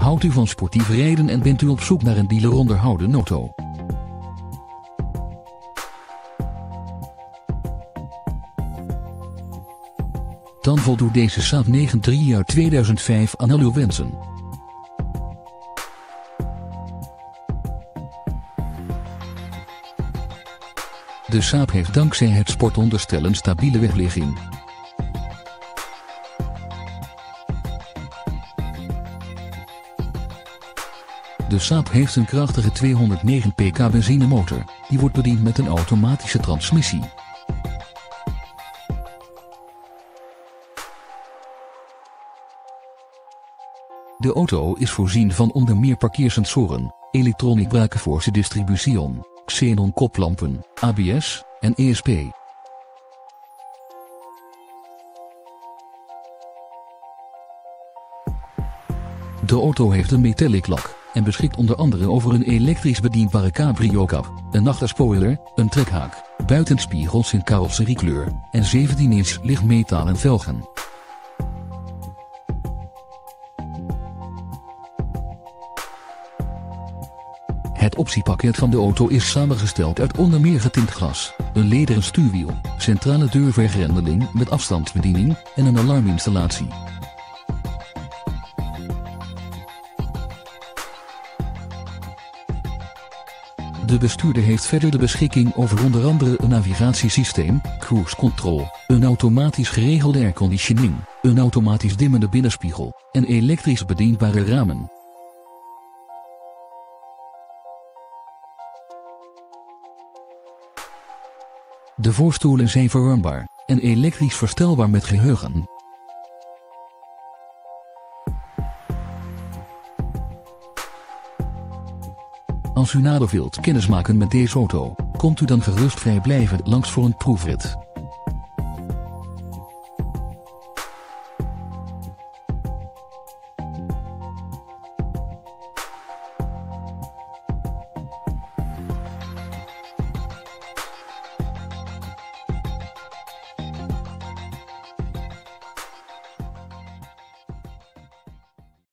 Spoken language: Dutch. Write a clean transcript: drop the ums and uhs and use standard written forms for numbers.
Houdt u van sportief rijden en bent u op zoek naar een dealer onderhouden auto? Dan voldoet deze Saab 9-3 uit 2005 aan al uw wensen. De Saab heeft dankzij het sportonderstel een stabiele wegligging. De Saab heeft een krachtige 209 pk benzinemotor, die wordt bediend met een automatische transmissie. De auto is voorzien van onder meer parkeersensoren, elektronisch brakeforce distribution, xenon koplampen, ABS en ESP. De auto heeft een metallic lak en beschikt onder andere over een elektrisch bedienbare cabrio-kap, een achterspoiler, een trekhaak, buitenspiegels in carrosseriekleur en 17-inch lichtmetalen velgen. Het optiepakket van de auto is samengesteld uit onder meer getint glas, een lederen stuurwiel, centrale deurvergrendeling met afstandsbediening en een alarminstallatie. De bestuurder heeft verder de beschikking over onder andere een navigatiesysteem, cruise control, een automatisch geregelde airconditioning, een automatisch dimmende binnenspiegel en elektrisch bedienbare ramen. De voorstoelen zijn verwarmbaar en elektrisch verstelbaar met geheugen. Als u nader wilt kennismaken met deze auto, komt u dan gerust vrijblijvend langs voor een proefrit.